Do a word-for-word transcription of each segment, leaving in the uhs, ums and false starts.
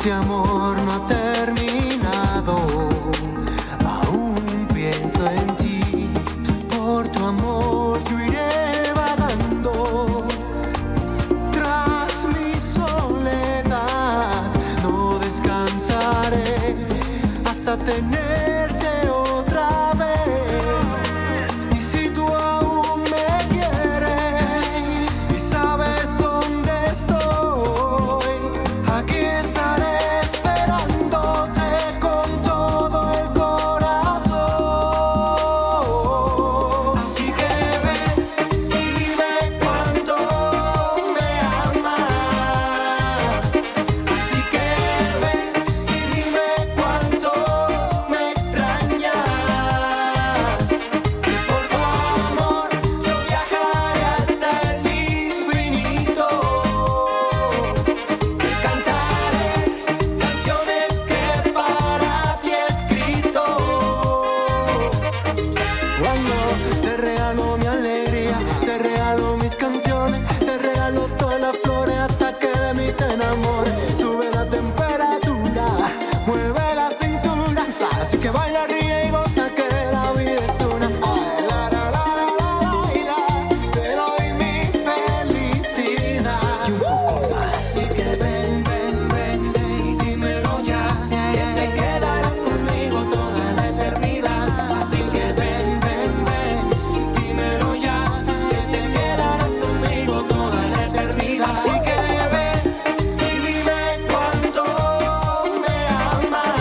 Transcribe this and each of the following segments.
Este amor no ha terminado, aún pienso en ti. Por tu amor yo iré vagando tras mi soledad. No descansaré hasta tenerte otra vez. Y si tú aún me quieres y sabes dónde estoy, aquí estaré esperándote con todo el corazón. Así que ven y dime cuánto me amas. Así que ven y dime cuánto me extrañas. Que por tu amor yo viajaré hasta el infinito. Te cantaré canciones que para ti he escrito. Cuando te regalo mi alegría, te regalo mis canciones, te regalo todas las flores hasta que de mí te enamores. Sube la temperatura, mueve la cintura, así que baila, ríe y goza que la vida es una. Ay, la, la, la, la, la, la, y la, te doy mi felicidad y un poco más. Así que ven, ven, ven, ven y dímelo ya, que te quedarás conmigo toda la eternidad. Así que ven, ven, ven y dímelo ya, que te quedarás conmigo toda la eternidad. Así que ven y dime cuánto me amas.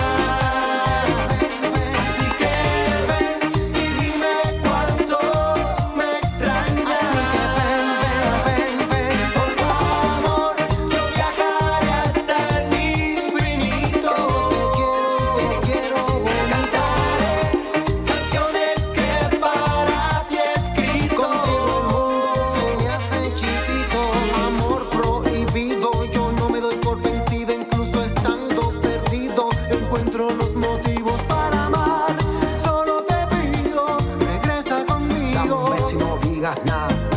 Así que ven y dime cuánto me extrañas. Así que ven, ven, ven, por tu amor yo viajaré hasta el infinito. Te quiero, te quiero, te cantaré canciones que para ti he escrito. Contigo el mundo se me hace chiquito. Amor prohibido, yo no me doy por vencido, incluso estando perdido. Encuentro los motivos para amar. Solo te pido, regresa conmigo. Dame un beso y no digas nada.